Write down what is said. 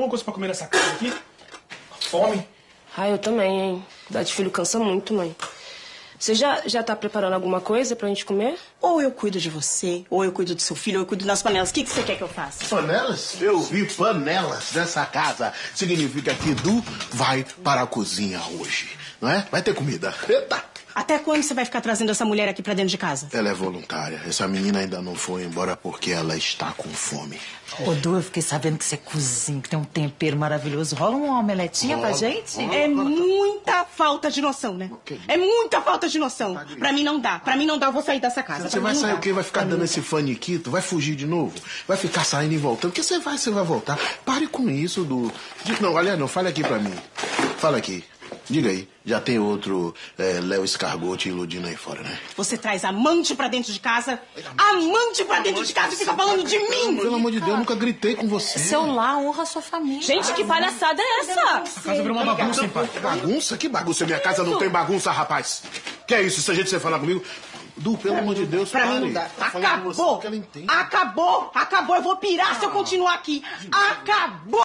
alguma coisa pra comer nessa casa aqui? Fome. Ah, eu também, hein? Cuidar de filho cansa muito, mãe. Você já tá preparando alguma coisa pra gente comer? Ou eu cuido de você, ou eu cuido do seu filho, ou eu cuido das panelas. O que você quer que eu faça? Panelas? Eu vi panelas nessa casa. Significa que Edu vai para a cozinha hoje, não é? Vai ter comida. Eita! Até quando você vai ficar trazendo essa mulher aqui pra dentro de casa? Ela é voluntária. Essa menina ainda não foi embora porque ela está com fome. Ô, Du, eu fiquei sabendo que você cozinha, que tem um tempero maravilhoso. Rola uma omeletinha pra gente? É muita falta de noção, né? É muita falta de noção. Pra mim não dá. Pra mim não dá, eu vou sair dessa casa. Você vai sair o quê? Vai ficar dando esse faniquito? Vai fugir de novo? Vai ficar saindo e voltando? Porque você vai voltar. Pare com isso, Du. Não, aliás, não, fale aqui pra mim. Fala aqui. Diga aí, já tem outro Léo Escargot te iludindo aí fora, né? Você traz amante pra dentro de casa, amante pra dentro de casa e fica falando de mim! Pelo amor de Deus, eu nunca gritei com você. Seu lar honra a sua família. Gente, que palhaçada é essa? A casa virou uma bagunça, hein, pai? Bagunça? Que bagunça? Minha casa não tem bagunça, rapaz. Que é isso? Se a gente você falar comigo... Du, pelo amor de Deus, Pra mim não dá. Tá falando com você Acabou! que ela entende. Acabou! Acabou! Eu vou pirar se eu continuar aqui. Acabou!